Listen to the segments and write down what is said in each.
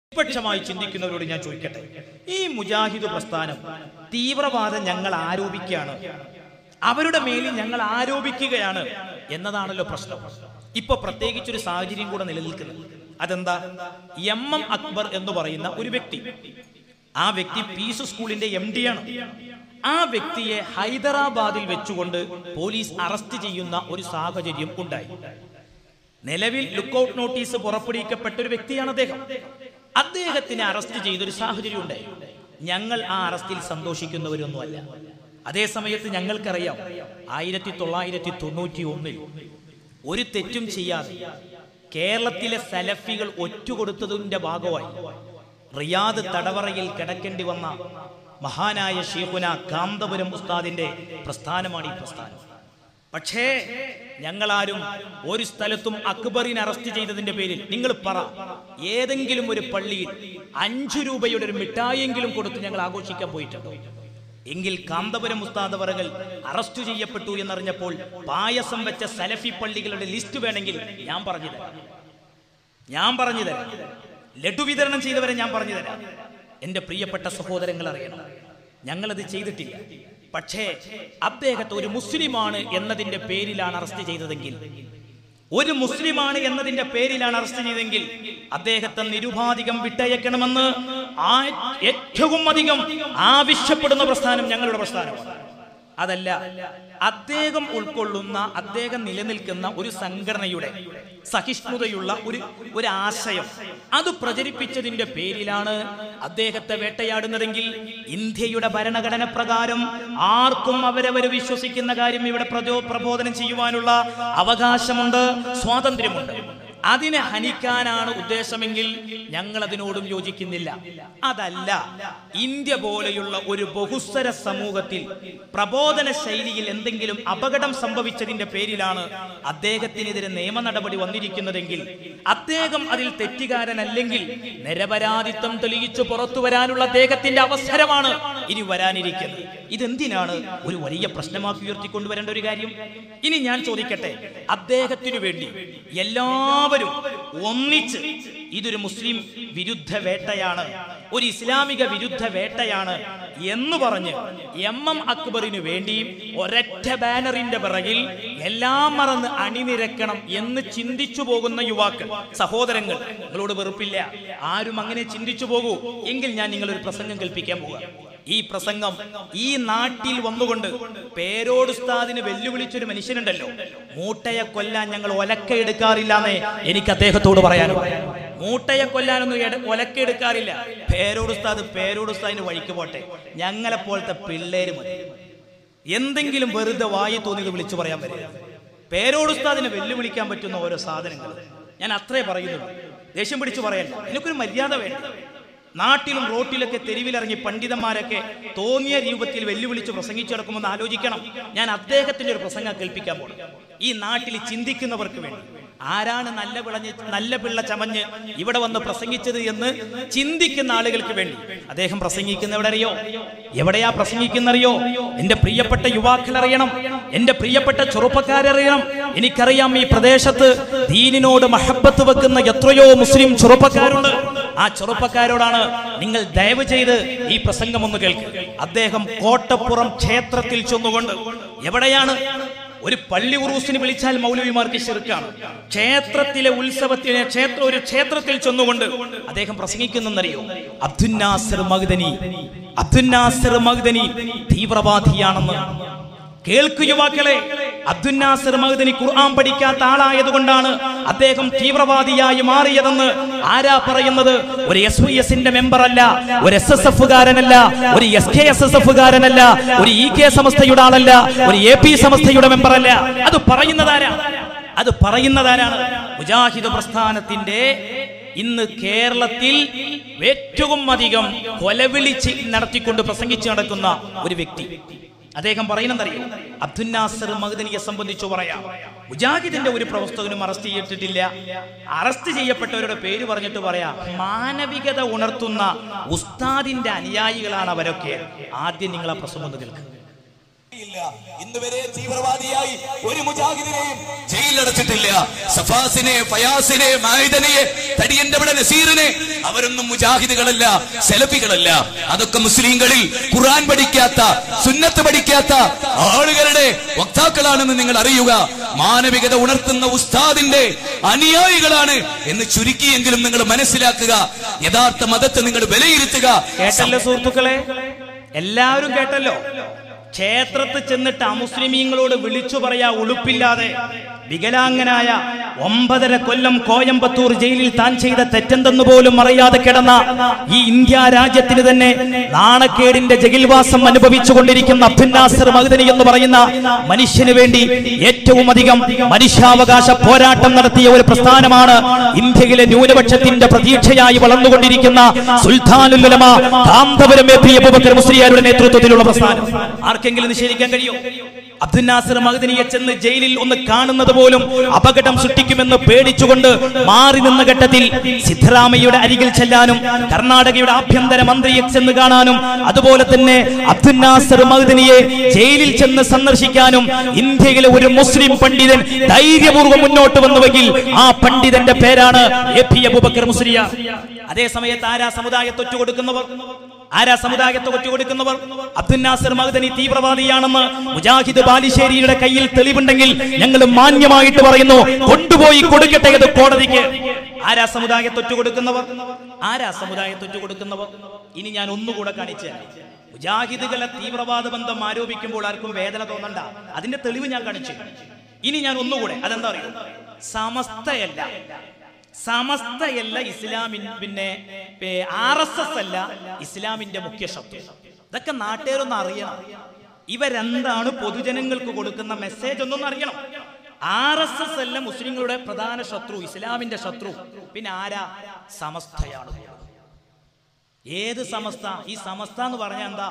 നിഷ്പക്ഷമായി ചിന്തിക്കുന്നവരോട് ഞാൻ ചോദിക്കട്ടെ, ഈ മുജാഹിദ് പ്രസ്ഥാനം തീവ്രവാദം ഞങ്ങൾ ആരോപിക്കുകയാണ്, അവരുടെ മേലിൽ ഞങ്ങൾ ആരോപിക്കുകയാണ് എന്നതാണല്ലോ പ്രശ്നം. ഇപ്പൊ പ്രത്യേകിച്ചൊരു സാഹചര്യം കൂടെ നിലനിൽക്കുന്നത്. അതെന്താ? എം അക്ബർ എന്ന് പറയുന്ന ഒരു വ്യക്തി, ആ വ്യക്തി പീസ് സ്കൂളിന്റെ MD ആണ്. ആ വ്യക്തിയെ ഹൈദരാബാദിൽ വെച്ചുകൊണ്ട് പോലീസ് അറസ്റ്റ് ചെയ്യുന്ന ഒരു സാഹചര്യം ഉണ്ടായി. നിലവിൽ ലുക്കൌട്ട് നോട്ടീസ് പുറപ്പെടുവിക്കപ്പെട്ട ഒരു വ്യക്തിയാണ് അദ്ദേഹം. അദ്ദേഹത്തിനെ അറസ്റ്റ് ചെയ്തൊരു സാഹചര്യം ഉണ്ടായി. ഞങ്ങൾ ആ അറസ്റ്റിൽ സന്തോഷിക്കുന്നവരൊന്നുമല്ല. അതേ സമയത്ത് ഞങ്ങൾക്കറിയാം 1991 ഒരു തെറ്റും ചെയ്യാതെ കേരളത്തിലെ സലഫികൾ ഒറ്റുകൊടുത്തതിന്റെ ഭാഗമായി റിയാദ് തടവറയിൽ കിടക്കേണ്ടി വന്ന മഹാനായ ഷെയ്ഖുന കാന്തപുരം ഉസ്താദിന്റെ പ്രസ്ഥാനമാണ് ഈ പ്രസ്ഥാനം. പക്ഷേ ഞങ്ങളാരും ഒരു സ്ഥലത്തും അക്ബറിനെ അറസ്റ്റ് ചെയ്തതിന്റെ പേരിൽ നിങ്ങൾ പറ, ഏതെങ്കിലും ഒരു പള്ളിയിൽ 5 രൂപയുടെ ഒരു മിഠായിയെങ്കിലും കൊടുത്ത് ഞങ്ങൾ ആഘോഷിക്കാൻ പോയിട്ടുണ്ടോ? എങ്കിൽ കാന്തപുരം ഉസ്താദ് അവറുകൾ അറസ്റ്റ് ചെയ്യപ്പെട്ടു എന്നറിഞ്ഞപ്പോൾ പായസം വെച്ച സലഫി പള്ളികളുടെ ലിസ്റ്റ് വേണമെങ്കിൽ ഞാൻ പറഞ്ഞു തരാം. ലഡു വിതരണം ചെയ്തവരെ ഞാൻ പറഞ്ഞു തരാം. എൻ്റെ പ്രിയപ്പെട്ട സഹോദരങ്ങൾ അറിയണം, ഞങ്ങളത് ചെയ്തിട്ടില്ല. പക്ഷേ അദ്ദേഹത്തെ ഒരു മുസ്ലിമാണ് എന്നതിന്റെ പേരിലാണ് അറസ്റ്റ് ചെയ്തതെങ്കിൽ, അദ്ദേഹത്തെ നിരുപാധികം വിട്ടയക്കണമെന്ന് ഏറ്റവും അധികം ആവശ്യപ്പെടുന്ന പ്രസ്ഥാനം ഞങ്ങളുടെ പ്രസ്ഥാനമാണ്. അതല്ല, അദ്ദേഹം ഉൾക്കൊള്ളുന്ന, അദ്ദേഹം നിലനിൽക്കുന്ന ഒരു സംഘടനയുടെ സഹിഷ്ണുതയുള്ള ഒരു ആശയം അത് പ്രചരിപ്പിച്ചതിന്റെ പേരിലാണ് അദ്ദേഹത്തെ വേട്ടയാടുന്നതെങ്കിൽ, ഇന്ത്യയുടെ ഭരണഘടന പ്രകാരം ആർക്കും അവരവർ വിശ്വസിക്കുന്ന കാര്യം ഇവിടെ പ്രബോധനം ചെയ്യുവാനുള്ള അവകാശമുണ്ട്, സ്വാതന്ത്ര്യമുണ്ട്. അതിനെ ഹനിക്കാനാണ് ഉദ്ദേശമെങ്കിൽ ഞങ്ങൾ അതിനോടും യോജിക്കുന്നില്ല. അതല്ല, ഇന്ത്യ പോലെയുള്ള ഒരു ബഹുസ്വര സമൂഹത്തിൽ പ്രബോധന ശൈലിയിൽ എന്തെങ്കിലും അപകടം സംഭവിച്ചതിന്റെ പേരിലാണ് അദ്ദേഹത്തിനെതിരെ നിയമ നടപടി വന്നിരിക്കുന്നതെങ്കിൽ, അദ്ദേഹം അതിൽ തെറ്റുകാരനല്ലെങ്കിൽ നിരപരാധിത്വം തെളിയിച്ചു പുറത്തു വരാനുള്ള അദ്ദേഹത്തിന്റെ അവസരമാണ് ഇനി വരാനിരിക്കുന്നത്. ഇതെന്തിനാണ് ഒരു വലിയ പ്രശ്നമാക്കി ഉയർത്തിക്കൊണ്ടുവരേണ്ട ഒരു കാര്യം? ഇനി ഞാൻ ചോദിക്കട്ടെ, അദ്ദേഹത്തിനു വേണ്ടി എല്ലാവരും ഒന്നിച്ച് ഇതൊരു മുസ്ലിം വിരുദ്ധ വേട്ടയാണ്, ഒരു ഇസ്ലാമിക വിരുദ്ധ വേട്ടയാണ് എന്ന് പറഞ്ഞ് എം അക്ബറിന് വേണ്ടി ഒരൊറ്റ ബാനറിന്റെ പിറകിൽ എല്ലാം മറന്ന് അണിനിരക്കണം എന്ന് ചിന്തിച്ചു പോകുന്ന യുവാക്കൾ, സഹോദരങ്ങൾ, നിങ്ങളോട് വെറുപ്പില്ല, ആരും അങ്ങനെ ചിന്തിച്ചു പോകൂ എങ്കിൽ ഞാൻ നിങ്ങളൊരു പ്രസംഗം കേൾപ്പിക്കാൻ പോവുക. ഈ പ്രസംഗം ഈ നാട്ടിൽ വന്നുകൊണ്ട് പേരോട് ഉസ്താദിന് വെല്ലുവിളിച്ചൊരു മനുഷ്യനുണ്ടല്ലോ, മൂട്ടയെ കൊല്ലാൻ ഞങ്ങൾ ഒലക്ക എടുക്കാറില്ലെന്നേ എനിക്ക് അദ്ദേഹത്തോട് പറയാനും. മൂട്ടയെ കൊല്ലാനൊന്നും ഒലക്ക എടുക്കാറില്ല. പേരോട് ഉസ്താദിന് വഴിക്ക് പോട്ടെ, ഞങ്ങളെപ്പോലത്തെ പിള്ളേര് മതി. എന്തെങ്കിലും വെറുതെ വായി തോന്നിയത് വിളിച്ചു പറയാൻ വരിക. പേരോട് ഉസ്താദിനെ വെല്ലുവിളിക്കാൻ പറ്റുന്ന ഓരോ സാധനങ്ങൾ ഞാൻ അത്രേ പറയുന്നുള്ളൂ. ദേഷ്യം പിടിച്ചു പറയല്ല, എനിക്കൊരു മര്യാദ വേണ്ട. നാട്ടിലും റോട്ടിലൊക്കെ തെരുവിലിറങ്ങി പണ്ഡിതന്മാരൊക്കെ തോന്നിയ രൂപത്തിൽ വെല്ലുവിളിച്ച് പ്രസംഗിച്ചു നടക്കുമെന്ന് ആലോചിക്കണം. ഞാൻ അദ്ദേഹത്തിന്റെ ഒരു പ്രസംഗം കേൾപ്പിക്കാൻ പോകും. ഈ നാട്ടിൽ ചിന്തിക്കുന്നവർക്ക് വേണ്ടി, ആരാണ് നല്ല പിള്ള ചമഞ്ഞ് ഇവിടെ വന്ന് പ്രസംഗിച്ചത് എന്ന് ചിന്തിക്കുന്ന ആളുകൾക്ക് വേണ്ടി അദ്ദേഹം എവിടെയാ പ്രസംഗിക്കുന്നറിയോ? എന്റെ പ്രിയപ്പെട്ട യുവാക്കൾ അറിയണം, എന്റെ പ്രിയപ്പെട്ട ചെറുപ്പക്കാരറിയണം. എനിക്കറിയാം ഈ പ്രദേശത്ത് ദീനിനോട് മഹബത്ത് വെക്കുന്ന എത്രയോ മുസ്ലിം ചെറുപ്പക്കാരുണ്ട്. ആ ചെറുപ്പക്കാരോടാണ് നിങ്ങൾ ദയവ് ചെയ്ത് ഈ പ്രസംഗം ഒന്ന് കേൾക്കുക. അദ്ദേഹം കോട്ടപ്പുറം ക്ഷേത്രത്തിൽ ചെന്നുകൊണ്ട്, എവിടെയാണ് ഒരു പള്ളി ഉറൂസിന് വിളിച്ചാൽ മൗലവിമാർക്ക് ശിർക്കാണ്, ക്ഷേത്രത്തിലെ ഉത്സവത്തിന് ഒരു ക്ഷേത്രത്തിൽ ചെന്നുകൊണ്ട് അദ്ദേഹം പ്രസംഗിക്കുന്നറിയോ? അബ്ദുൽ നാസിർ മഖ്ദനി തീവ്രവാദിയാണെന്ന് കേൾക്കു യുവാക്കളെ. അബ്ദുൽ നാസിർ മഖ്ദനി ഖുർആൻ പഠിക്കാത്ത ആളായതുകൊണ്ടാണ് അദ്ദേഹം തീവ്രവാദിയായി മാറിയതെന്ന് ആരാ പറയുന്നത്? ഒരു SYSന്റെ മെമ്പർ അല്ല, ഒരു SSFകാരനല്ല, ഒരു SKSSFകാരനല്ല, ഒരു EK സമസ്തയുടെ ആളല്ല, ഒരു AP സമസ്തയുടെ മെമ്പർ അല്ല. അത് പറയുന്നതാരാണ്? മുജാഹിദ് പ്രസ്ഥാനത്തിന്റെ ഇന്ന് കേരളത്തിൽ ഏറ്റവും അധികം കൊലവിളിച്ച് നടത്തിക്കൊണ്ട് പ്രസംഗിച്ച് നടക്കുന്ന ഒരു വ്യക്തി. അദ്ദേഹം പറയുന്നതറിയോ? അബ്ദുൽ നാസിർ മഖ്ദനിയെ സംബന്ധിച്ചു പറയാം, മുജാഹിദിന്റെ ഒരു പ്രവർത്തകനും അറസ്റ്റ് ചെയ്യപ്പെട്ടിട്ടില്ല. അറസ്റ്റ് ചെയ്യപ്പെട്ടവരുടെ പേര് പറഞ്ഞിട്ട് പറയാം, മാനവികത ഉണർത്തുന്ന ഉസ്താദിന്റെ അനുയായികളാണ് അവരൊക്കെ. ആദ്യം നിങ്ങൾ ആ പ്രസംഗം കേൾക്കുക. ഇന്ന് വരെ തീവ്രവാദിയായി ഒരു മുജാഹിദിനെയും ജയിലിലടച്ചിട്ടില്ല. സഫാസിനെ, ഫയാസിനെ, മായിദനെയെ, തടിയന്റെ ഇവിടെ നസീറിനെ, അവരൊന്നും മുജാഹിദുകളല്ല, സെലഫികളല്ല. അതൊക്കെ മുസ്ലിങ്ങളിൽ ഖുർആൻ പഠിക്കാത്ത, സുന്നത്ത് പഠിക്കാത്ത ആളുകളുടെ വക്താക്കളാണെന്ന് നിങ്ങൾ അറിയുക. മാനവികത ഉണർത്തുന്ന ഉസ്താദിന്റെ അനുയായികളാണ് എന്ന് ചുരുക്കിയെങ്കിലും നിങ്ങൾ മനസ്സിലാക്കുക. യഥാർത്ഥ മതത്തെ നിങ്ങൾ വിലയിരുത്തുക. കേട്ടല്ലോ സുഹൃത്തുക്കളെ, എല്ലാവരും കേട്ടല്ലോ. ക്ഷേത്രത്തിൽ ചെന്നിട്ട് അമുസ്ലിമീങ്ങളോട് വിളിച്ചു പറയാ ഉളുപ്പില്ലാതെ വികലാംഗനായ 9.5 കൊല്ലം കോയമ്പത്തൂർ ജയിലിൽ താൻ ചെയ്ത തെറ്റെന്തെന്ന് പോലും അറിയാതെ കിടന്ന ഈ ഇന്ത്യ രാജ്യത്തിന് തന്നെ നാണക്കേടിന്റെ ജയിൽവാസം അനുഭവിച്ചു കൊണ്ടിരിക്കുന്ന അബ്ദുൽ നാസർ മഅ്ദനി എന്ന് പറയുന്ന മനുഷ്യന് വേണ്ടി ഏറ്റവും അധികം മനുഷ്യാവകാശ പോരാട്ടം നടത്തിയ ഒരു പ്രസ്ഥാനമാണ് ഇന്ത്യയിലെ ന്യൂനപക്ഷത്തിന്റെ പ്രതീക്ഷയായി വളർന്നുകൊണ്ടിരിക്കുന്ന സുൽത്താനുൽ ഉലമ കാന്തപുരം എ.പി. അബൂബക്കർ മുസ്ലിയാരുടെ നേതൃത്വത്തിലുള്ള പ്രസ്ഥാനം. ആർക്കെങ്കിലും നിഷേധിക്കാൻ കഴിയോ? അബ്ദുൽ നാസർ മഅ്ദനിയെ ചെന്ന് ജയിലിൽ ഒന്ന് കാണുന്നത് പോലും അപകടം സൃഷ്ടിക്കുമെന്ന് പേടിച്ചുകൊണ്ട് മാറി നിന്ന ഘട്ടത്തിൽ സിദ്ധരാമയ്യയുടെ അരികിൽ ചെല്ലാനും കർണാടകയുടെ ആഭ്യന്തര മന്ത്രിയെ ചെന്ന് കാണാനും അതുപോലെ തന്നെ അബ്ദുൽ നാസർ മഅ്ദനിയെ ജയിലിൽ ചെന്ന് സന്ദർശിക്കാനും ഇന്ത്യയിലെ ഒരു മുസ്ലിം പണ്ഡിതൻ ധൈര്യപൂർവ്വം മുന്നോട്ട് വന്നുവെങ്കിൽ ആ പണ്ഡിതന്റെ പേരാണ് എ.പി. അബൂബക്കർ മുസ്ലിയാർ. അതേ സമയത്ത് ആരാ സമുദായത്തെ ഒറ്റുകൊടുക്കുന്നവർ? അബ്ദുൽ നാസർ മഅ്ദനി തീവ്രവാദിയാണെന്ന് മുജാഹിദ് ബാലുശ്ശേരിയുടെ കയ്യിൽ തെളിവുണ്ടെങ്കിൽ ഞങ്ങൾ മാന്യമായിട്ട് പറയുന്നു, കൊണ്ടുപോയി കൊടുക്കട്ടെ അത് കോടതിക്ക്. ആരാ സമുദായത്തെ ഒറ്റുകൊടുക്കുന്നവർ? ഇനി ഞാൻ ഒന്നുകൂടെ കാണിച്ചു. മുജാഹിദുകളെ തീവ്രവാദ ബന്ധം ആരോപിക്കുമ്പോൾ ആർക്കും വേദന തോന്നണ്ട, അതിന്റെ തെളിവ് ഞാൻ കാണിച്ചു. ഇനി ഞാൻ ഒന്നുകൂടെ, അതെന്താ അറിയോ? സമസ്തയല്ല ഇസ്ലാമിൻ, പിന്നെ RSS അല്ല ഇസ്ലാമിന്റെ മുഖ്യ ശത്രു. ഇതൊക്കെ നാട്ടുകാരൊന്നും അറിയണം. ഇവരെന്താണ് പൊതുജനങ്ങൾക്ക് കൊടുക്കുന്ന മെസ്സേജ് ഒന്നും അറിയണം. RSS അല്ല മുസ്ലിങ്ങളുടെ പ്രധാന ശത്രു, ഇസ്ലാമിന്റെ ശത്രു. പിന്നെ ആരാ? സമസ്തയാണ്. ഏത് സമസ്ത? ഈ സമസ്ത എന്ന് പറഞ്ഞാൽ എന്താ?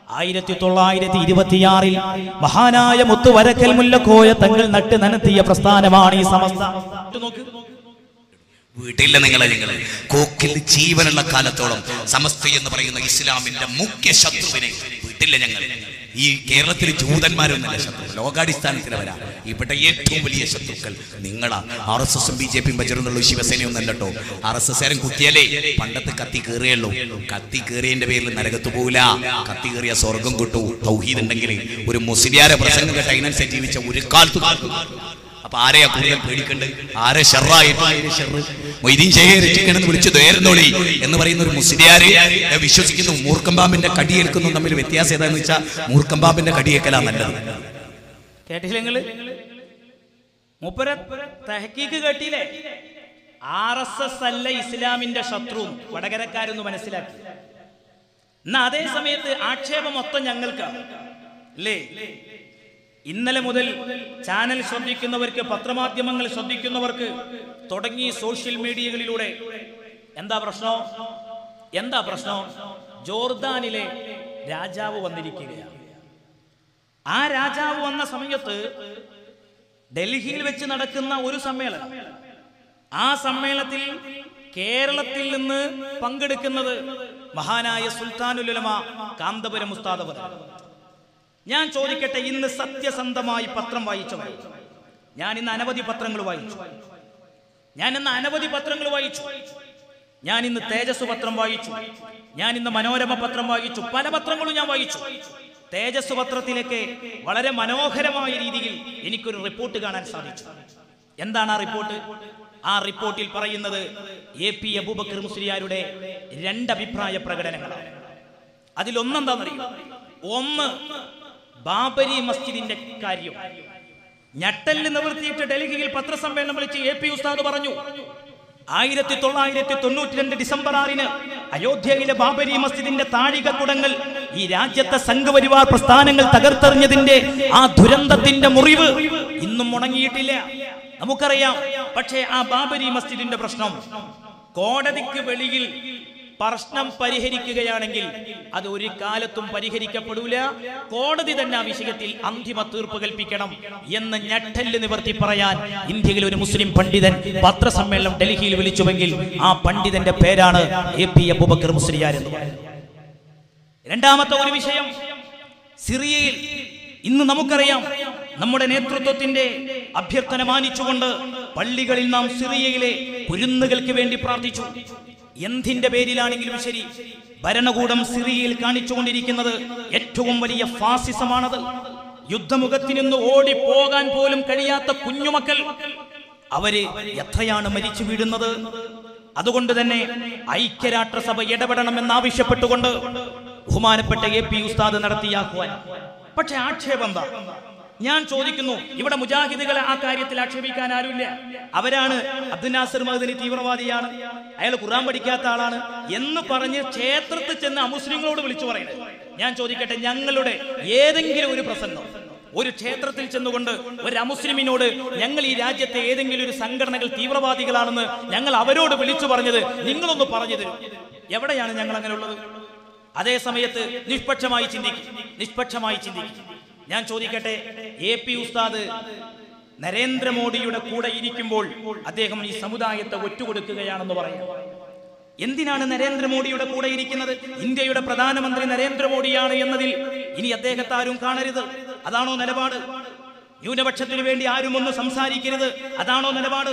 1926 മഹാനായ മുത്തുവരക്കൽ മുല്ലക്കോയ തങ്ങൾ നട്ട് നനത്തിയ പ്രസ്ഥാനമാണ് ഈ സമസ്ത. നോക്ക്, വീട്ടില്ല നിങ്ങളെ കോക്കിൽ ജീവനുള്ള കാലത്തോളം സമസ്ത എന്ന് പറയുന്ന ഇസ്ലാമിന്റെ മുഖ്യ ശത്രുവിനെ വീട്ടില്ല ഞങ്ങൾ. ഈ കേരളത്തിൽ ജൂതന്മാരൊന്നല്ല ശത്രു, ലോകാടിസ്ഥാനത്തിലവരാ. ഇവിടെ ഏറ്റവും വലിയ ശത്രുക്കൾ നിങ്ങളാ. RSS BJP ബജറംഗുള്ള ശിവസേനയൊന്നല്ല കേട്ടോ. RSS കുത്തിയാലേ പണ്ടത്തെ കത്തി കയറിയുള്ളൂ. കത്തി കയറിയതിന്റെ പേരിൽ നരകത്ത് പോകില്ല. കത്തി കയറിയ സ്വർഗം കിട്ടൂ. തൗഹീദ് ഉണ്ടെങ്കിൽ ഒരു മുസ്ലിയാരെ പ്രസംഗം കേട്ട അതിനനുസരിച്ച് ജീവിച്ച ഒരു കാലത്ത്. അപ്പൊ ആരെയാ കൂടുതൽ പേടിക്കേണ്ടത്? ആരെ ഷെറായിട്ടെന്ന് വിളിച്ചു ദ്വേർന്നോളി എന്ന് പറയുന്ന ഒരു മുസ്ലിയാരെ വിശ്വസിക്കുന്നു. മൂർക്കമ്പാമ്പിന്റെ കടിയേൽക്കുന്നു. തമ്മിൽ വ്യത്യാസം ഏതാന്ന് വെച്ചാൽ മൂർക്കമ്പാമ്പിന്റെ കടിയേക്കലാ നല്ലത്. കേട്ടില്ലേ? മൂപ്പര തഹ്കീഖ് കേട്ടില്ലേ? RSS അല്ല ഇസ്ലാമിന്റെ ശത്രു. വടകരക്കാരൊന്ന് മനസ്സിലാക്കി. എന്നാ അതേ സമയത്ത് ആക്ഷേപം മൊത്തം ഞങ്ങൾക്ക് അല്ലേ? ഇന്നലെ മുതൽ ചാനൽ ശ്രദ്ധിക്കുന്നവർക്ക്, പത്രമാധ്യമങ്ങൾ ശ്രദ്ധിക്കുന്നവർക്ക് തുടങ്ങി സോഷ്യൽ മീഡിയകളിലൂടെ എന്താ പ്രശ്നം? ജോർദാനിലെ രാജാവ് വന്നിരിക്കുകയാണ്. ആ രാജാവ് വന്ന സമയത്ത് ഡൽഹിയിൽ വെച്ച് നടക്കുന്ന ഒരു സമ്മേളനം. ആ സമ്മേളനത്തിൽ കേരളത്തിൽ നിന്ന് പങ്കെടുക്കുന്നത് മഹാനായ സുൽത്താനുൽ ഉലമ കാന്തപുരം ഉസ്താദ് അവർ. ഞാൻ ചോദിക്കട്ടെ, ഇന്ന് സത്യസന്ധമായി പത്രം വായിച്ചവർ? ഞാൻ ഇന്ന് അനവധി പത്രങ്ങൾ വായിച്ചു. ഞാൻ ഇന്ന് തേജസ് പത്രം വായിച്ചു. ഞാൻ ഇന്ന് മനോരമ പത്രം വായിച്ചു. പല പത്രങ്ങളും ഞാൻ വായിച്ചു. തേജസ് പത്രത്തിലേക്ക് വളരെ മനോഹരമായ രീതിയിൽ എനിക്കൊരു റിപ്പോർട്ട് കാണാൻ സാധിച്ചു. എന്താണ് ആ റിപ്പോർട്ട്? ആ റിപ്പോർട്ടിൽ പറയുന്നത് എ.പി. അബൂബക്കർ മുസ്ലിയാരുടെ 2 അഭിപ്രായ പ്രകടനങ്ങളാണ്. അതിലൊന്നെന്താണെന്നറിയോ? ഒന്ന്, ബാബരി മസ്ജിദിന്റെ കാര്യം ഞെട്ടലിൽ നിവർത്തിയിട്ട് ഡൽഹിയിൽ പത്രസമ്മേളനം വിളിച്ച് എ.പി. ഉസ്താദ് പറഞ്ഞു, 1992 ഡിസംബർ 6 അയോധ്യയിലെ ബാബരി മസ്ജിദിന്റെ താഴികക്കുടങ്ങൾ ഈ രാജ്യത്തെ സംഘപരിവാർ പ്രസ്ഥാനങ്ങൾ തകർത്തെറിഞ്ഞതിന്റെ ആ ദുരന്തത്തിന്റെ മുറിവ് ഇന്നും ഉണങ്ങിയിട്ടില്ല. നമുക്കറിയാം. പക്ഷേ ആ ബാബരി മസ്ജിദിന്റെ പ്രശ്നം കോടതിക്ക് വെളിയിൽ പ്രശ്നം പരിഹരിക്കുകയാണെങ്കിൽ അത് ഒരു കാലത്തും പരിഹരിക്കപ്പെടൂല. കോടതി തന്നെ ആ വിഷയത്തിൽ അന്തിമ തീർപ്പ് കൽപ്പിക്കണം എന്ന് ഞെട്ടല് നിവർത്തി പറയാൻ ഇന്ത്യയിൽ ഒരു മുസ്ലിം പണ്ഡിതൻ പത്രസമ്മേളനം ഡൽഹിയിൽ വിളിച്ചുവെങ്കിൽ ആ പണ്ഡിതന്റെ പേരാണ് എ.പി. അബൂബക്കർ മുസ്ലിയാർ എന്ന് പറയുന്നത്. രണ്ടാമത്തെ ഒരു വിഷയം, സിറിയയിൽ ഇന്ന് നമുക്കറിയാം, നമ്മുടെ നേതൃത്വത്തിന്റെ അഭ്യർത്ഥന മാനിച്ചുകൊണ്ട് പള്ളികളിൽ നാം സിറിയയിലെ കുരുന്നുകൾക്ക് വേണ്ടി പ്രാർത്ഥിച്ചു. എന്തിന്റെ പേരിലാണെങ്കിലും ശരി, ഭരണകൂടം സിറിയയിൽ കാണിച്ചുകൊണ്ടിരിക്കുന്നത് ഏറ്റവും വലിയ ഫാസിസമാണത്. യുദ്ധമുഖത്തിൽ നിന്ന് ഓടിപ്പോകാൻ പോലും കഴിയാത്ത കുഞ്ഞുമക്കൾ, അവര് എത്രയാണ് മരിച്ചു വീഴുന്നത്. അതുകൊണ്ട് തന്നെ ഐക്യരാഷ്ട്രസഭ ഇടപെടണമെന്നാവശ്യപ്പെട്ടുകൊണ്ട് ബഹുമാനപ്പെട്ട AP ഉസ്താദ് നടത്തിയ ആഹ്വാനം. പക്ഷെ ആക്ഷേപം എന്താ? ഞാൻ ചോദിക്കുന്നു, ഇവിടെ മുജാഹിദുകളെ ആ കാര്യത്തിൽ ആക്ഷേപിക്കാൻ ആരുമില്ല. അവരാണ് അബ്ദുൽ നാസർ മഅ്ദനി തീവ്രവാദിയാണ്, അയാൾ ഖുർആൻ പഠിക്കാത്ത ആളാണ് എന്ന് പറഞ്ഞ് ക്ഷേത്രത്തിൽ ചെന്ന് അമുസ്ലിങ്ങളോട് വിളിച്ചു പറയുന്നത്. ഞാൻ ചോദിക്കട്ടെ, ഞങ്ങളുടെ ഏതെങ്കിലും ഒരു പ്രസംഗം ഒരു ക്ഷേത്രത്തിൽ ചെന്നുകൊണ്ട് ഒരു അമുസ്ലിമിനോട് ഞങ്ങൾ ഈ രാജ്യത്തെ ഏതെങ്കിലും ഒരു സംഘടനകൾ തീവ്രവാദികളാണെന്ന് ഞങ്ങൾ അവരോട് വിളിച്ചു പറഞ്ഞത് നിങ്ങളൊന്ന് പറഞ്ഞു തരും? എവിടെയാണ് ഞങ്ങൾ അങ്ങനെ ഉള്ളത്? അതേ സമയത്ത് നിഷ്പക്ഷമായി ചിന്തിക്കും. ഞാൻ ചോദിക്കട്ടെ, AP ഉസ്താദ് നരേന്ദ്രമോദിയുടെ കൂടെ ഇരിക്കുമ്പോൾ അദ്ദേഹം ഈ സമുദായത്തെ ഒറ്റുകൊടുക്കുകയാണെന്ന് പറയാം. എന്തിനാണ് നരേന്ദ്രമോദിയുടെ കൂടെ ഇരിക്കുന്നത്? ഇന്ത്യയുടെ പ്രധാനമന്ത്രി നരേന്ദ്രമോദിയാണ് എന്നതിൽ ഇനി അദ്ദേഹത്തെ ആരും കാണരുത്. അതാണോ നിലപാട്? ന്യൂനപക്ഷത്തിനു വേണ്ടി ആരും ഒന്ന് സംസാരിക്കരുത്, അതാണോ നിലപാട്?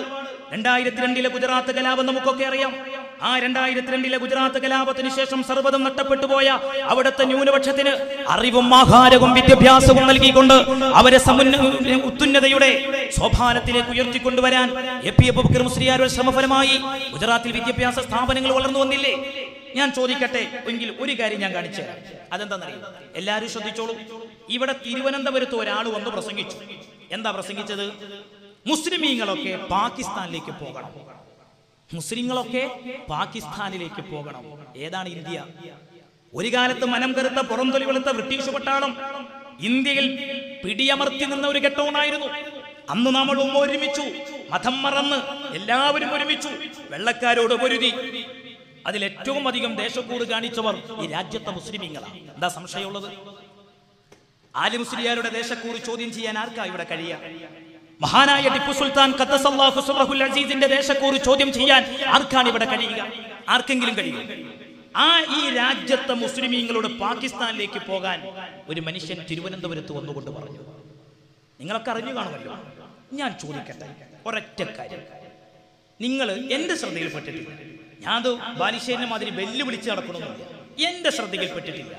2002 ഗുജറാത്ത് കലാപം നമുക്കൊക്കെ അറിയാം. ആ 2002 ഗുജറാത്ത് കലാപത്തിന് ശേഷം സർവ്വതും നഷ്ടപ്പെട്ടു പോയ അവിടുത്തെ ന്യൂനപക്ഷത്തിന് അറിവും ആഹാരവും വിദ്യാഭ്യാസവും നൽകിക്കൊണ്ട് അവരെ ഉത്തുന്നതയുടെ സോപാനത്തിലേക്ക് ഉയർത്തിക്കൊണ്ടുവരാൻ AP അബൂബക്കർ മുസ്ലിയാരുടെ ശ്രമഫലമായി ഗുജറാത്തിൽ വിദ്യാഭ്യാസ സ്ഥാപനങ്ങൾ വളർന്നു വന്നില്ലേ? ഞാൻ ചോദിക്കട്ടെ, എങ്കിൽ ഒരു കാര്യം ഞാൻ കാണിച്ചു തരാം. അതെന്താണെന്നറിയാം? എല്ലാവരും ശ്രദ്ധിച്ചോളൂ. ഇവിടെ തിരുവനന്തപുരത്ത് ഒരാൾ വന്ന് പ്രസംഗിച്ചു. എന്താ പ്രസംഗിച്ചത്? മുസ്ലിമീങ്ങളൊക്കെ പാകിസ്ഥാനിലേക്ക് പോകണം, മുസ്ലിങ്ങളൊക്കെ പാകിസ്ഥാനിലേക്ക് പോകണം. ഏതാണ് ഇന്ത്യ? ഒരു കാലത്ത് മനം കറുത്ത പുറംതൊലി വെളുത്ത ബ്രിട്ടീഷ് പട്ടാളം ഇന്ത്യയിൽ പിടിയമർത്തി നിന്ന ഒരു ഘട്ടമുണ്ടായിരുന്നു. അന്ന് നമ്മൾ ഒരുമിച്ചു, മതം മറന്ന് എല്ലാവരും ഒരുമിച്ചു, വെള്ളക്കാരോട് പൊരുതി. അതിലേറ്റവും അധികം ദേശക്കൂട് കാണിച്ചവർ ഈ രാജ്യത്തെ മുസ്ലിമീങ്ങളാണ്. എന്താ സംശയമുള്ളത്? ആലി മുസ്ലിയാരുടെ ദേശക്കൂട് ചോദ്യം ചെയ്യാൻ ആർക്കാ ഇവിടെ കഴിയുക? മഹാനായ ടിപ്പു സുൽത്താൻ ഖദ്ദസല്ലാഹു സിർറഹുൽ അസീസിന്റെ ദേശക്കൂട് ചോദ്യം ചെയ്യാൻ ആർക്കാണ് ഇവിടെ കഴിയുക? ആർക്കെങ്കിലും കഴിയും? ഈ രാജ്യത്തെ മുസ്ലിമീങ്ങളോട് പാകിസ്ഥാനിലേക്ക് പോകാൻ ഒരു മനുഷ്യൻ തിരുവനന്തപുരത്ത് വന്നുകൊണ്ട് പറഞ്ഞു. നിങ്ങളൊക്കെ അറിഞ്ഞു കാണുമല്ലോ. ഞാൻ ചോദിക്കട്ടെ ഒരൊറ്റ കാര്യം, നിങ്ങൾ എന്റെ ശ്രദ്ധയിൽപ്പെട്ടിട്ടില്ല. ഞാനത് ബാലിശ്ശേരിനെ മാതിരി വെല്ലുവിളിച്ച് നടക്കണമെന്നില്ല, എന്റെ ശ്രദ്ധയിൽപ്പെട്ടിട്ടില്ല.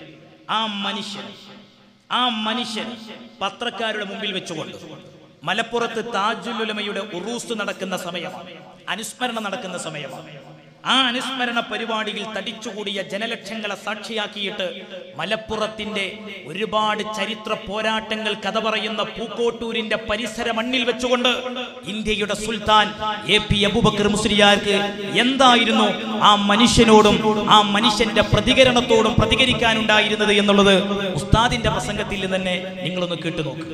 ആ മനുഷ്യൻ പത്രക്കാരുടെ മുമ്പിൽ വെച്ചുകൊണ്ട് മലപ്പുറത്ത് താജുൽ ഉലമയുടെ ഉറൂസ് നടക്കുന്ന സമയമാണ്, അനുസ്മരണം നടക്കുന്ന സമയമാണ്. ആ അനുസ്മരണ പരിപാടിയിൽ തടിച്ചുകൂടിയ ജനലക്ഷങ്ങളെ സാക്ഷിയാക്കിയിട്ട് മലപ്പുറത്തിന്റെ ഒരുപാട് ചരിത്ര പോരാട്ടങ്ങൾ കഥ പറയുന്ന പൂക്കോട്ടൂരിന്റെ പരിസര മണ്ണിൽ വെച്ചുകൊണ്ട് ഇന്ത്യയുടെ സുൽത്താൻ AP അബൂബക്കർ മുസ്ലിയാർക്ക് എന്തായിരുന്നു ആ മനുഷ്യനോടും ആ മനുഷ്യന്റെ പ്രതികരണത്തോടും പ്രതികരിക്കാനുണ്ടായിരുന്നത് എന്നുള്ളത് ഉസ്താദിന്റെ പ്രസംഗത്തിൽ തന്നെ നിങ്ങളൊന്ന് കേട്ടു നോക്ക്.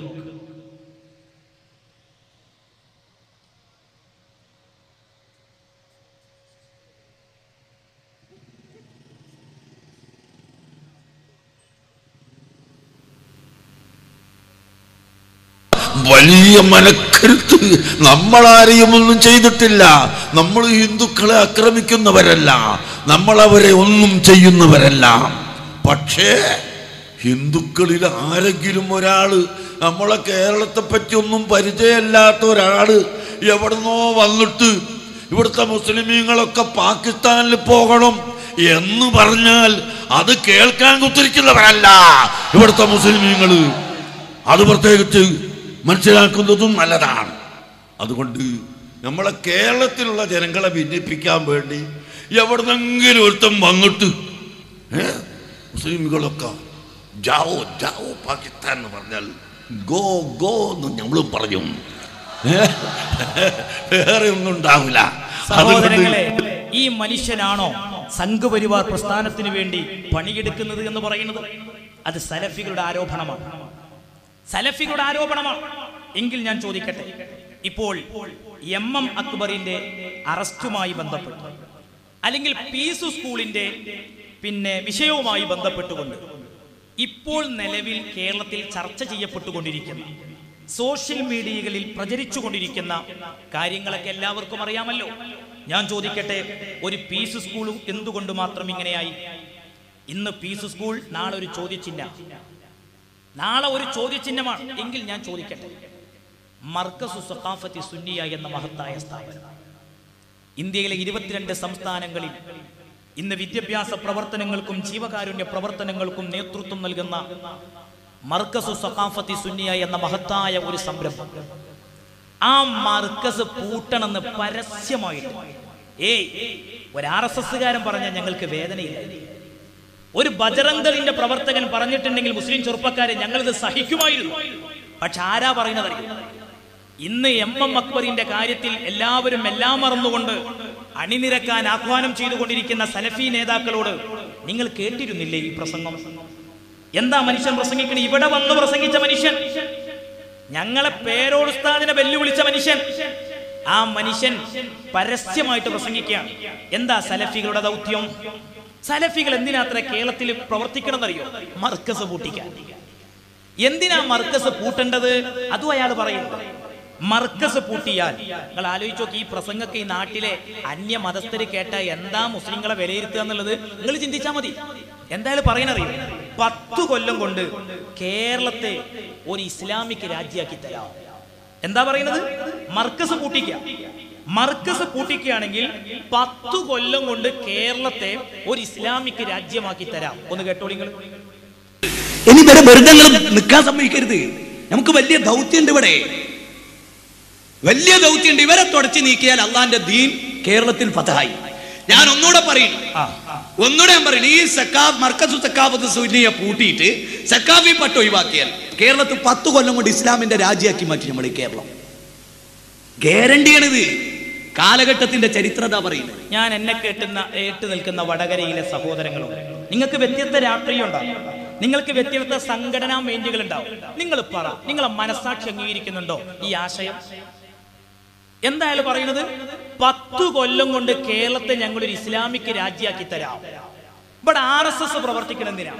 വലിയ മനക്കരുത്ത്. നമ്മളാരെയും ഒന്നും ചെയ്തിട്ടില്ല. നമ്മൾ ഹിന്ദുക്കളെ ആക്രമിക്കുന്നവരല്ല, നമ്മളവരെ ഒന്നും ചെയ്യുന്നവരല്ല. പക്ഷേ ഹിന്ദുക്കളിൽ ആരെങ്കിലും ഒരാള്, നമ്മളെ കേരളത്തെ പറ്റി ഒന്നും പരിചയമില്ലാത്ത ഒരാള് എവിടുന്നോ വന്നിട്ട് ഇവിടുത്തെ മുസ്ലിമീങ്ങളൊക്കെ പാകിസ്ഥാനിൽ പോകണം എന്ന് പറഞ്ഞാൽ അത് കേൾക്കാൻ കുത്തിരിക്കുന്നവരല്ല ഇവിടുത്തെ മുസ്ലിമീങ്ങള്. അത് പ്രത്യേകിച്ച് മനസ്സിലാക്കുന്നതും നല്ലതാണ്. അതുകൊണ്ട് നമ്മളെ കേരളത്തിലുള്ള ജനങ്ങളെ ഭിന്നിപ്പിക്കാൻ വേണ്ടി എവിടുന്നെങ്കിലും ഒരുത്തം വന്നിട്ട് മുസ്ലിംകളൊക്കെ ജാവോ ജാവോ പാകിസ്ഥാൻ എന്ന് പറഞ്ഞാൽ ഗോ ഗോ എന്ന് നമ്മളും പറഞ്ഞു, വേറെ ഒന്നും ഉണ്ടാവില്ല. സഹോദരങ്ങളെ, ഈ മനുഷ്യനാണോ സംഘപരിവാർ പ്രസ്ഥാനത്തിന് വേണ്ടി പണിയെടുക്കുന്നത് എന്ന് പറയുന്നത്? അത് സലഫികളുടെ ആരോപണമാണ്, സലഫികളുടെ ആരോപണമാണ്. എങ്കിൽ ഞാൻ ചോദിക്കട്ടെ, ഇപ്പോൾ MM അക്ബറിന്റെ അറസ്റ്റുമായി ബന്ധപ്പെട്ട് അല്ലെങ്കിൽ പീസ് സ്കൂളിന്റെ വിഷയവുമായി ബന്ധപ്പെട്ടുകൊണ്ട് ഇപ്പോൾ നിലവിൽ കേരളത്തിൽ ചർച്ച ചെയ്യപ്പെട്ടുകൊണ്ടിരിക്കുന്ന, സോഷ്യൽ മീഡിയകളിൽ പ്രചരിച്ചുകൊണ്ടിരിക്കുന്ന കാര്യങ്ങളൊക്കെ എല്ലാവർക്കും അറിയാമല്ലോ. ഞാൻ ചോദിക്കട്ടെ, ഒരു പീസ് സ്കൂൾ എന്തുകൊണ്ട് മാത്രം ഇങ്ങനെയായി? ഇന്ന് പീസ് സ്കൂൾ, നാളെ ഒരു ചോദ്യചിഹ്ന. നാളെ ഒരു ചോദ്യചിഹ്നമാണ്. എങ്കിൽ ഞാൻ ചോദിക്കട്ടെ, മർക്കസു സഖാഫത്തി സുന്നിയ എന്ന മഹത്തായ സ്ഥാപനം ഇന്ത്യയിലെ 22 സംസ്ഥാനങ്ങളിൽ ഇന്ന് വിദ്യാഭ്യാസ പ്രവർത്തനങ്ങൾക്കും ജീവകാരുണ്യ പ്രവർത്തനങ്ങൾക്കും നേതൃത്വം നൽകുന്ന മർക്കസു സഖാഫത്തി സുന്നിയ എന്ന മഹത്തായ ഒരു സംരംഭം, ആ മർക്കസ് പൂട്ടണമെന്ന് പരസ്യമായിട്ട് ഒരു RSSകാരൻ പറഞ്ഞാൽ ഞങ്ങൾക്ക് വേദനയില്ല. ഒരു ബജറംഗളിന്റെ പ്രവർത്തകൻ പറഞ്ഞിട്ടുണ്ടെങ്കിൽ മുസ്ലിം ചെറുപ്പക്കാരെ ഞങ്ങളിത് സഹിക്കുമായിരുന്നു. പക്ഷെ ആരാ പറയുന്നത്? ഇന്ന് MM അക്ബറിന്റെ കാര്യത്തിൽ എല്ലാവരും എല്ലാം മറന്നുകൊണ്ട് അണിനിരക്കാൻ ആഹ്വാനം ചെയ്തുകൊണ്ടിരിക്കുന്ന സലഫി നേതാക്കളോട് നിങ്ങൾ കേട്ടിരുന്നില്ലേ ഈ പ്രസംഗം? എന്താ മനുഷ്യൻ പ്രസംഗിക്കണേ? ഇവിടെ വന്ന് പ്രസംഗിച്ച മനുഷ്യൻ, ഞങ്ങളെ പേരോടുസ്താദിനെ വെല്ലുവിളിച്ച മനുഷ്യൻ, ആ മനുഷ്യൻ പരസ്യമായിട്ട് പ്രസംഗിക്കുകയാണ്. എന്താ സലഫികളുടെ ദൗത്യം? സലഫികൾ എന്തിനാത്ര കേരളത്തിൽ പ്രവർത്തിക്കണമെന്നറിയോ? മർക്കസ് പൂട്ടിക്കാൻ. എന്തിനാ മർക്കസ് പൂട്ടേണ്ടത്? അതും അയാൾ പറയുന്നത്. മർക്കസ് പൂട്ടിയാൽ നിങ്ങൾ ആലോചിച്ച് നോക്കി, ഈ പ്രസംഗമൊക്കെ ഈ നാട്ടിലെ അന്യ മതസ്ഥര് കേട്ട എന്താ മുസ്ലിങ്ങളെ വിലയിരുത്തുക എന്നുള്ളത് നിങ്ങൾ ചിന്തിച്ചാൽ മതി. എന്തായാലും പറയണറിയോ? 10 കൊല്ലം കൊണ്ട് കേരളത്തെ ഒരു ഇസ്ലാമിക് രാജ്യമാക്കി തരാം. എന്താ പറയുന്നത്? മർക്കസ് പൂട്ടിക്കുക. മർക്കസ് പൂട്ടിക്കുകയാണെങ്കിൽ 10 കൊല്ലം കൊണ്ട് കേരളത്തെ ഒരു ഇസ്ലാമിക് രാജ്യമാക്കി തരാം. ഒന്ന് കേട്ടോളി നിങ്ങൾ. ഇനി വരെ വെറുതെ നിൽക്കാൻ സമ്മതിക്കരുത്. നമുക്ക് വലിയ ദൗത്യമുണ്ട് ഇവിടെ, വലിയ ദൗത്യമുണ്ട്. ഇവരെ തുടച്ചു നീക്കിയാൽ അള്ളാന്റെ ദീൻ കേരളത്തിൽ ഫതഹായി. ഞാൻ ഒന്നുകൂടെ പറയുന്നു, ഞാൻ പറയുന്നു, ഈ മർക്കസു സഖാഫത്ത് സുന്നിയെ പൂട്ടിയിട്ട് സഖാഫി പട്ട് ഒഴിവാക്കിയാൽ കേരളത്തിൽ 10 കൊല്ലം കൊണ്ട് ഇസ്ലാമിന്റെ രാജ്യമാക്കി മാറ്റി നമ്മൾ ഈ കേരളം. ഗ്യാരണ്ടിയാണിത്. കാലഘട്ടത്തിന്റെ ചരിത്രത പറയുന്നത്. ഞാൻ എന്നെ കേട്ട് നിൽക്കുന്ന വടകരയിലെ സഹോദരങ്ങളും, നിങ്ങൾക്ക് വ്യത്യസ്ത രാഷ്ട്രീയം ഉണ്ടാവും, നിങ്ങൾക്ക് വ്യത്യസ്ത സംഘടനാ മേന്റുകൾ ഉണ്ടാവും. നിങ്ങൾ പറ, നിങ്ങളെ മനസ്സാക്ഷി അംഗീകരിക്കുന്നുണ്ടോ ഈ ആശയം? എന്തായാലും പറയുന്നത് 10 കൊല്ലം കൊണ്ട് കേരളത്തെ ഞങ്ങളൊരു ഇസ്ലാമിക് രാജ്യമാക്കി തരാം. ഇവിടെ RSS പ്രവർത്തിക്കണം. എന്തിനാ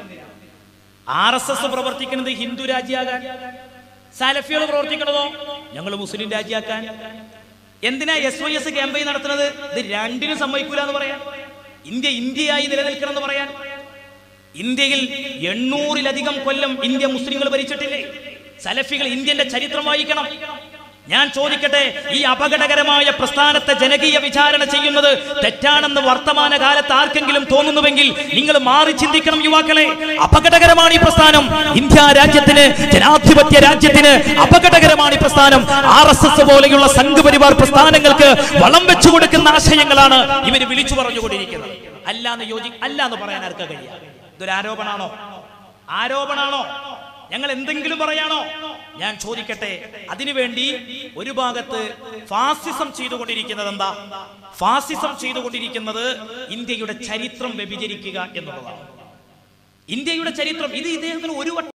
RSS പ്രവർത്തിക്കുന്നത്? ഹിന്ദു രാജ്യമാകാൻ. സലഫികൾ പ്രവർത്തിക്കണതോ ഞങ്ങൾ മുസ്ലിം രാജ്യമാക്കാൻ. എന്തിനാ SYS ക്യാമ്പയിൻ നടത്തുന്നത്? ഇത് രണ്ടിനും സമ്മതിക്കൂല എന്ന് പറയാൻ, ഇന്ത്യയായി നിലനിൽക്കണം എന്ന് പറയാൻ. ഇന്ത്യയിൽ 800-ലധികം കൊല്ലം ഇന്ത്യ മുസ്ലിങ്ങൾ ഭരിച്ചിട്ടില്ലേ? സലഫികൾ ഇന്ത്യന്റെ ചരിത്രം വായിക്കണം. ഞാൻ ചോദിക്കട്ടെ, ഈ അപകടകരമായ പ്രസ്ഥാനത്തെ ജനകീയ വിചാരണ ചെയ്യുന്നത് തെറ്റാണെന്ന് വർത്തമാനകാലത്ത് ആർക്കെങ്കിലും തോന്നുന്നുവെങ്കിൽ നിങ്ങൾ മാറി ചിന്തിക്കണം യുവാക്കളെ. അപകടകരമാണ് ഈ പ്രസ്ഥാനം. ഇന്ത്യ രാജ്യത്തിന്, ജനാധിപത്യ രാജ്യത്തിന് അപകടകരമാണ് ഈ പ്രസ്ഥാനം. RSS പോലെയുള്ള സംഘപരിവാർ പ്രസ്ഥാനങ്ങൾക്ക് വളം വെച്ചു കൊടുക്കുന്ന ആശയങ്ങളാണ് ഇവര് വിളിച്ചു പറഞ്ഞുകൊണ്ടിരിക്കുന്നത്. അല്ലാന്ന് പറയാൻ ആർക്കാ കഴിയാ? ഇതൊരു ആരോപണാണോ? ഞങ്ങൾ എന്തെങ്കിലും പറയാണോ? ഞാൻ ചോദിക്കട്ടെ, അതിനുവേണ്ടി ഒരു ഭാഗത്ത് ഫാസിസം ചെയ്തുകൊണ്ടിരിക്കുന്നത് എന്താ? ഫാസിസം ചെയ്തുകൊണ്ടിരിക്കുന്നത് ഇന്ത്യയുടെ ചരിത്രം വ്യഭിചരിക്കുക എന്നുള്ളതാണ്. ഇന്ത്യയുടെ ചരിത്രം ഇത് ഇദ്ദേഹത്തിന് ഒരു